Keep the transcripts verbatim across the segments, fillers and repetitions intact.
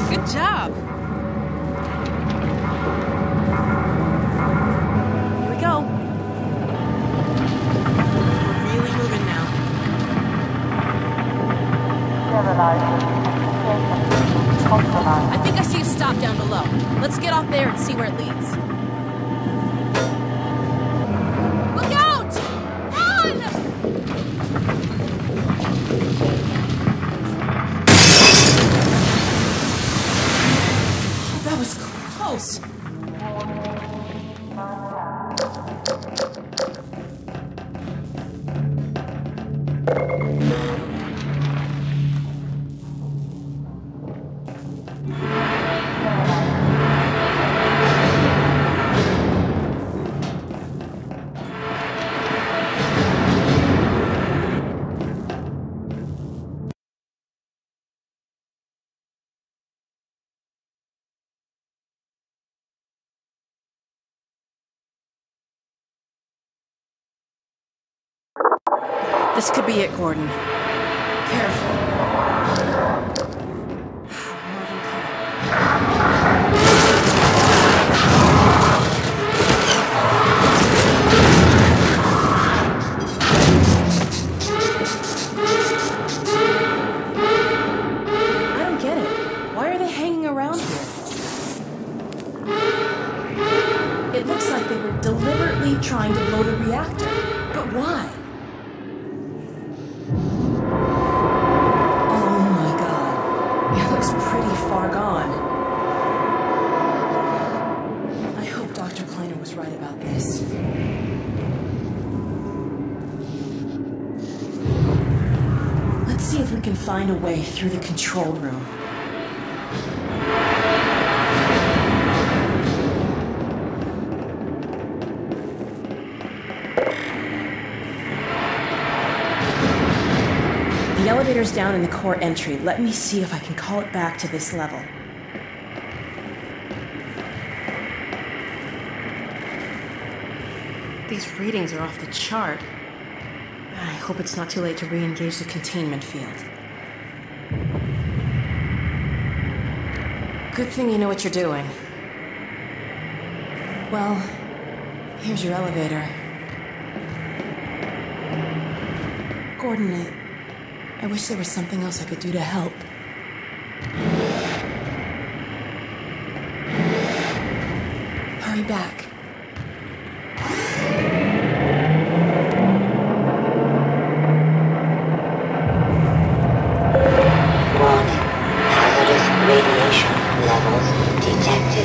Good job. Here we go. We're really moving now. I think I see a stop down below. Let's get off there and see where it leads. Look out! Run! Oh, that was close. This could be it, Gordon. Careful. I don't get it. Why are they hanging around here? It looks like they were deliberately trying to blow the reactor. But why? Pretty far gone. I hope Doctor Kleiner was right about this. Let's see if we can find a way through the control room. The elevator's down in the core entry. Let me see if I can call it back to this level. These readings are off the chart. I hope it's not too late to re-engage the containment field. Good thing you know what you're doing. Well, here's your elevator. Gordon, I... I wish there was something else I could do to help. Hurry back. Warning. Hazardous radiation levels detected.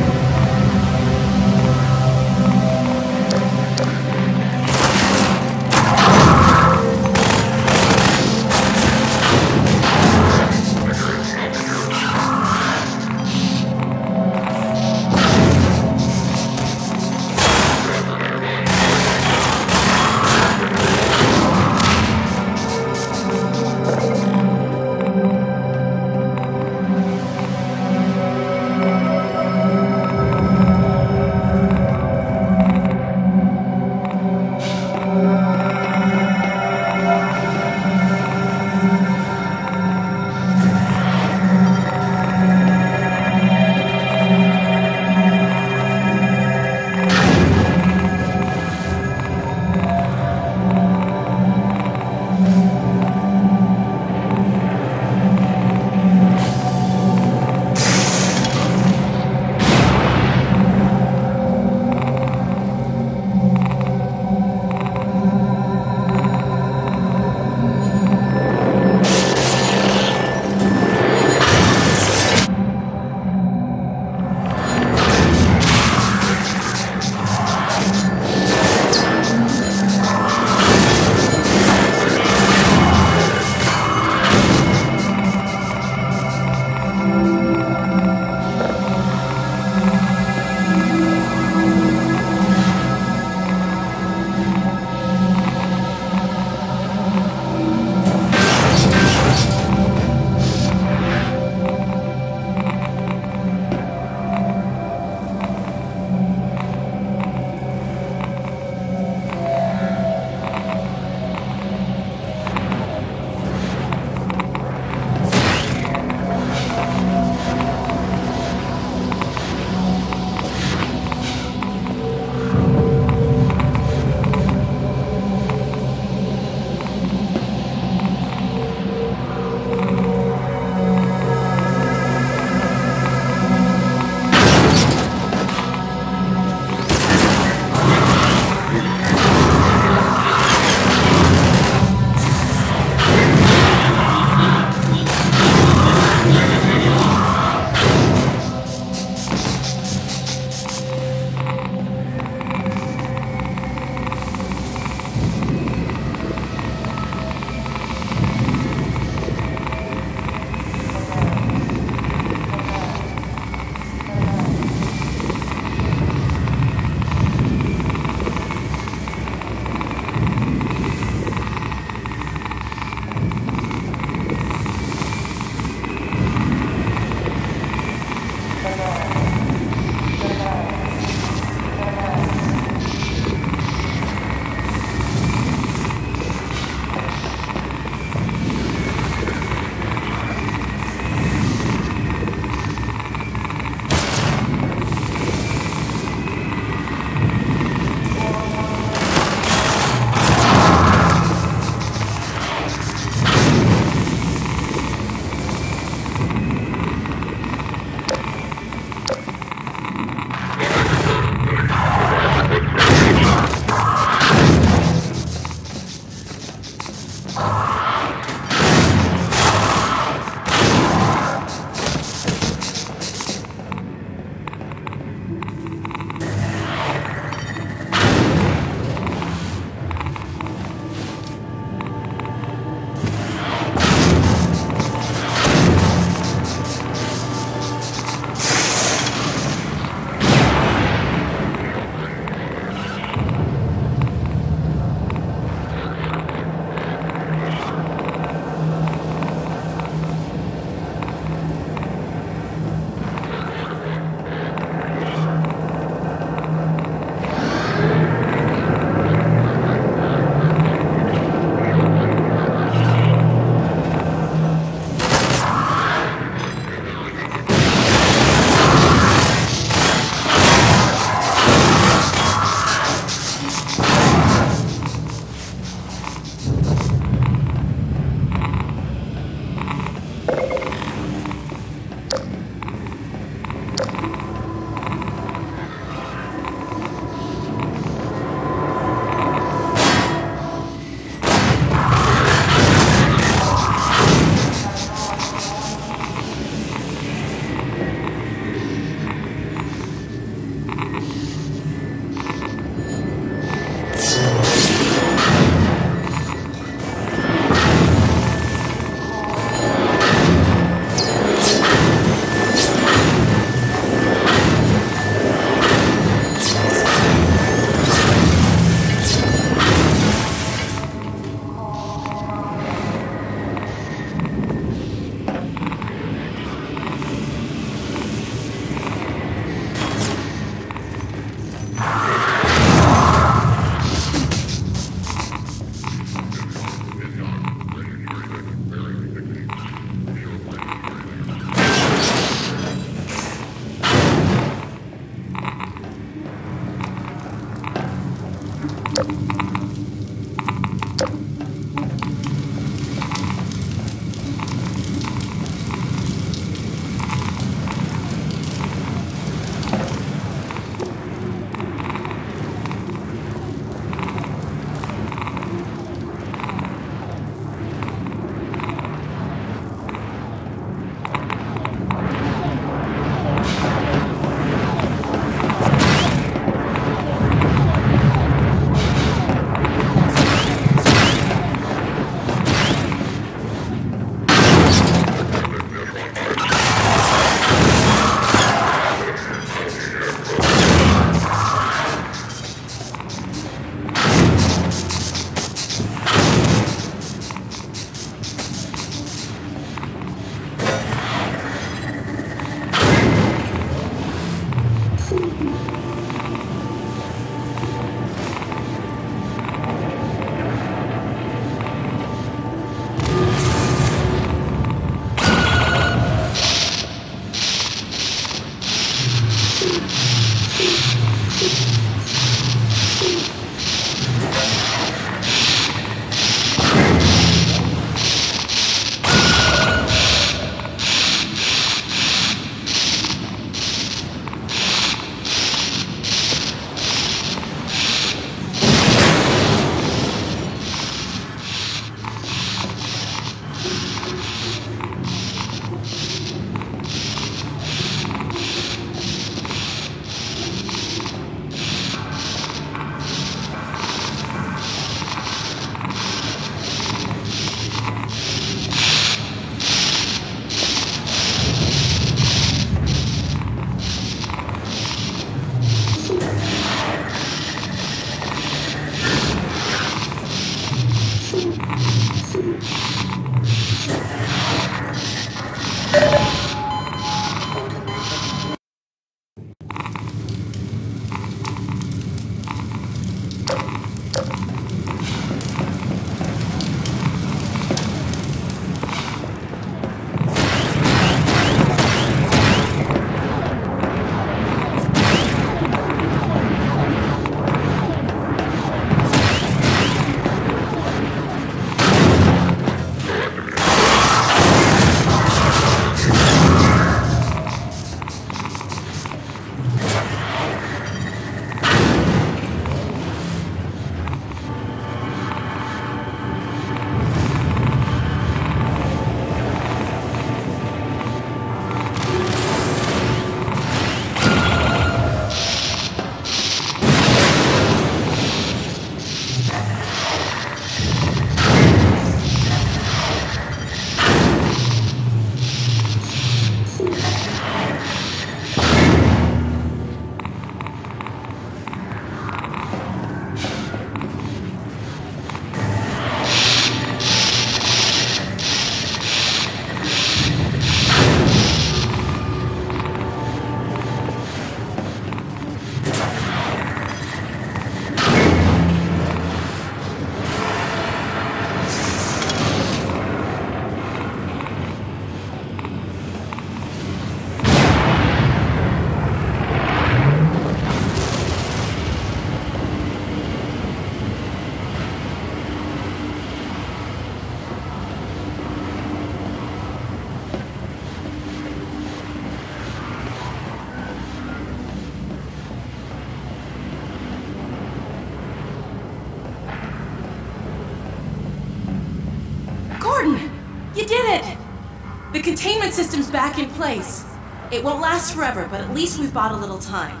You did it! The containment system's back in place. It won't last forever, but at least we've bought a little time.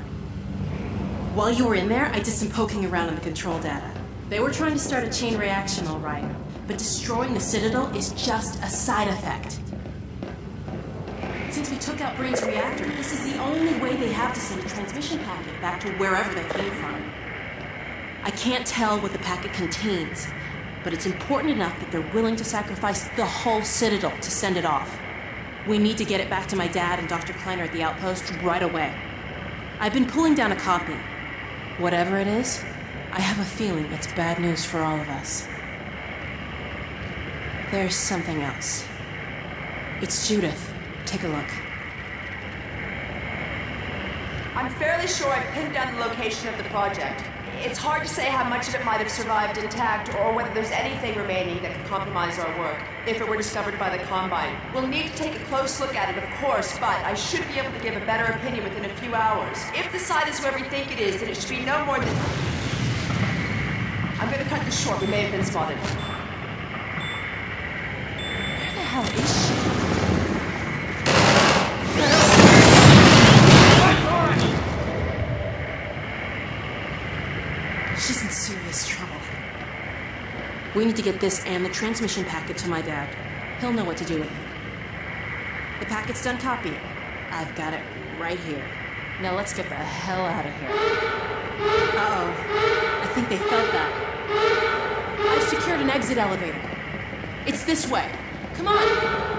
While you were in there, I did some poking around in the control data. They were trying to start a chain reaction, all right, but destroying the Citadel is just a side effect. Since we took out Brain's reactor, this is the only way they have to send a transmission packet back to wherever they came from. I can't tell what the packet contains, but it's important enough that they're willing to sacrifice the whole Citadel to send it off. We need to get it back to my dad and Doctor Kleiner at the outpost right away. I've been pulling down a copy. Whatever it is, I have a feeling it's bad news for all of us. There's something else. It's Judith. Take a look. I'm fairly sure I've pinned down the location of the project. It's hard to say how much of it might have survived intact, or whether there's anything remaining that could compromise our work, if it were discovered by the Combine. We'll need to take a close look at it, of course, but I should be able to give a better opinion within a few hours. If the site is where we think it is, then it should be no more than... I'm gonna cut this short. We may have been spotted. Where the hell is she? She's in serious trouble. We need to get this and the transmission packet to my dad. He'll know what to do with it. The packet's done copying. I've got it right here. Now let's get the hell out of here. Uh-oh. I think they felt that. I've secured an exit elevator. It's this way. Come on!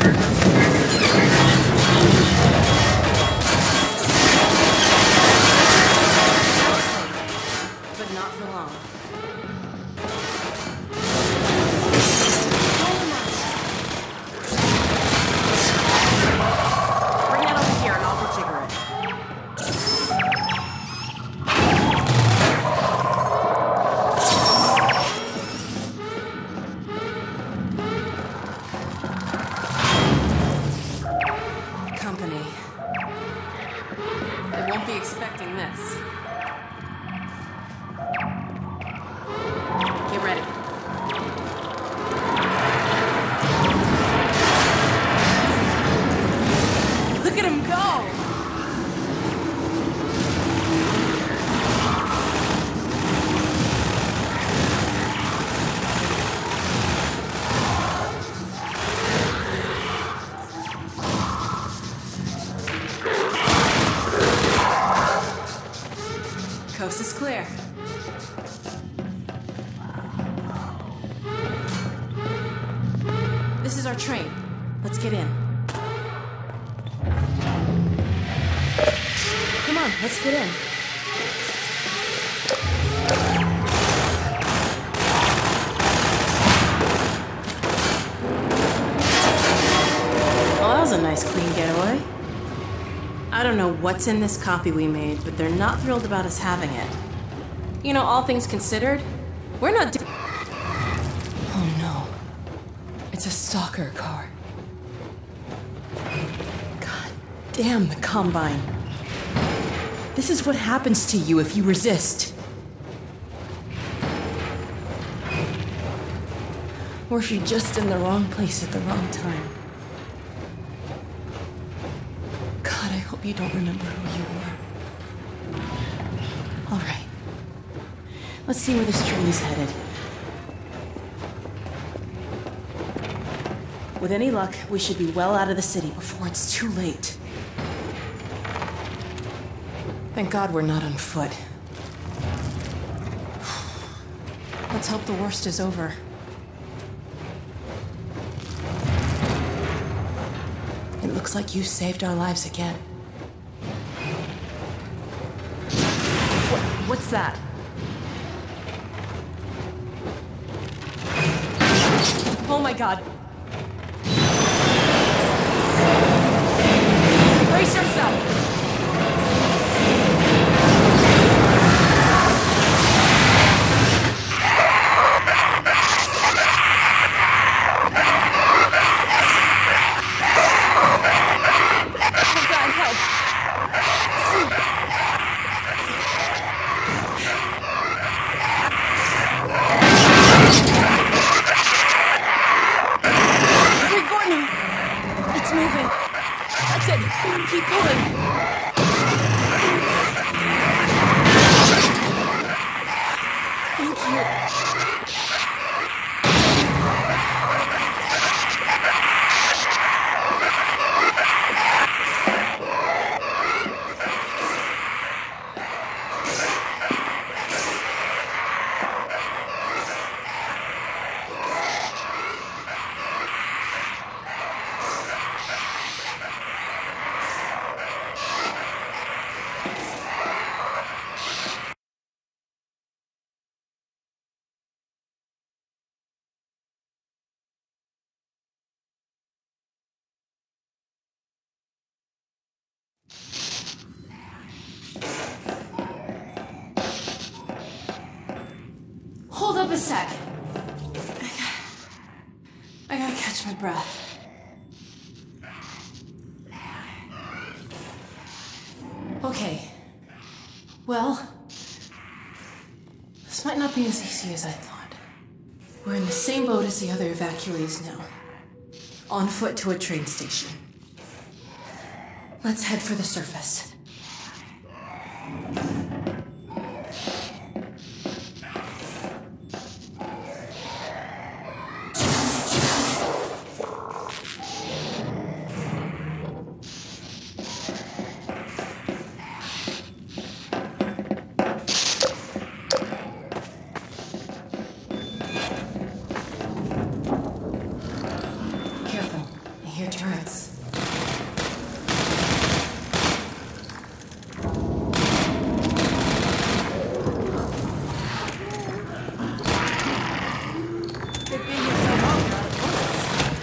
But not for long. Bring that over here and I'll rejigger it. Company. They won't be expecting this. Get ready. Look at him go! Coast is clear. This is our train. Let's get in. Come on, let's get in. Well, that was a nice clean getaway. I don't know what's in this copy we made, but they're not thrilled about us having it. You know, all things considered, we're not do- Oh no. It's a stalker car. God damn the Combine. This is what happens to you if you resist. Or if you're just in the wrong place at the wrong time. God, I hope you don't remember who you were. All right. Let's see where this train is headed. With any luck, we should be well out of the city before it's too late. Thank God we're not on foot. Let's hope the worst is over. It looks like you saved our lives again. What, what's that? Oh my God. Brace yourself! Keep pulling. Thank you. Hold up a sec. I gotta, I gotta catch my breath. Okay. Well, this might not be as easy as I thought. We're in the same boat as the other evacuees now. On foot to a train station. Let's head for the surface. hear turrets. They've been here so long, they're out of bullets.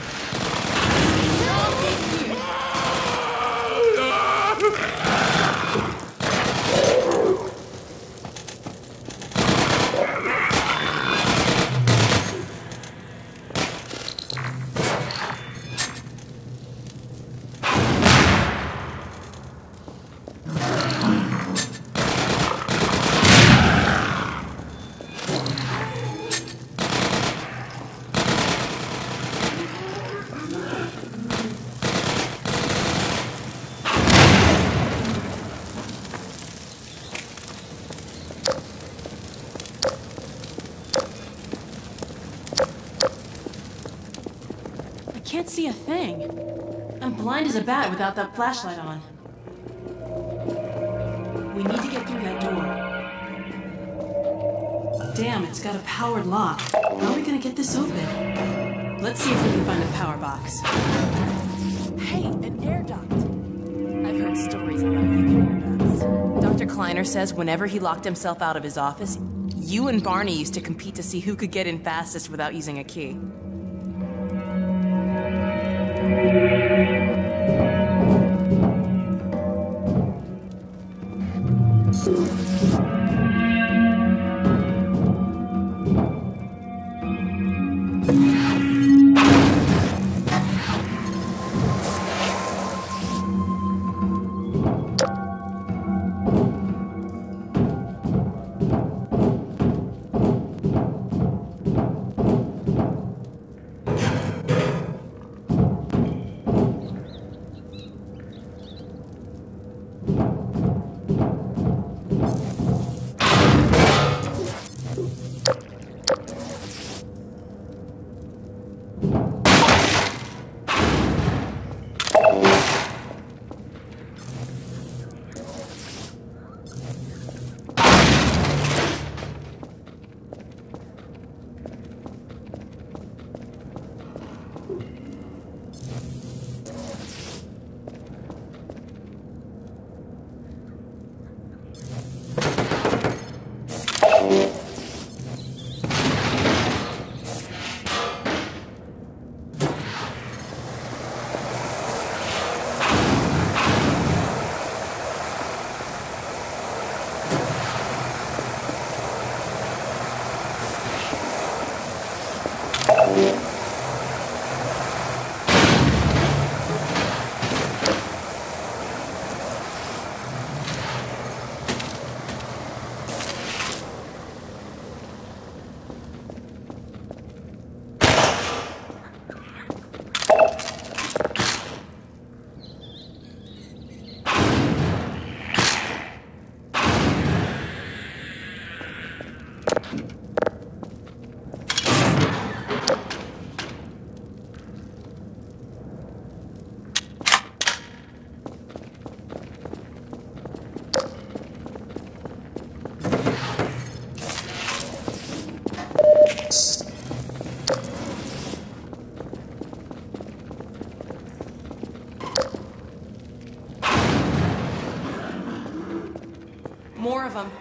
I can't see a thing. I'm blind as a bat without that flashlight on. We need to get through that door. Damn, it's got a powered lock. How are we gonna get this open? Let's see if we can find a power box. Hey, an air duct. I've heard stories about leaking air ducts. Doctor Kleiner says whenever he locked himself out of his office, you and Barney used to compete to see who could get in fastest without using a key. More of them.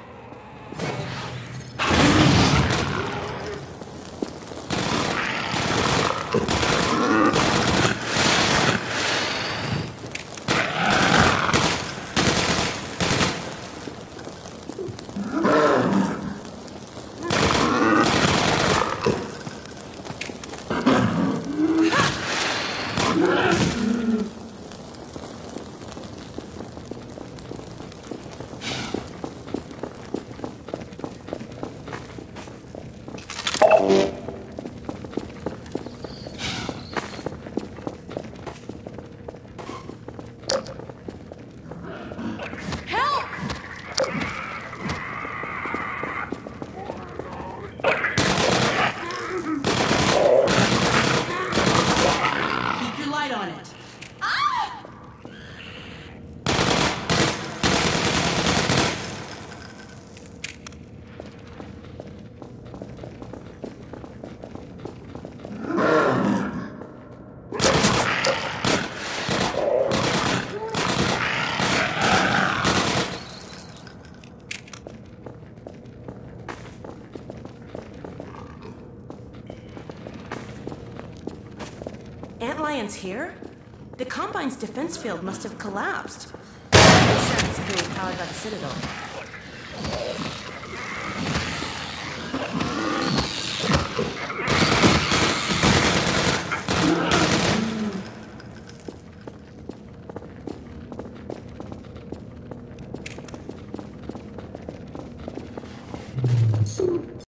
Combine's here? The Combine's defense field must have collapsed. Makes sense if it was powered by the Citadel.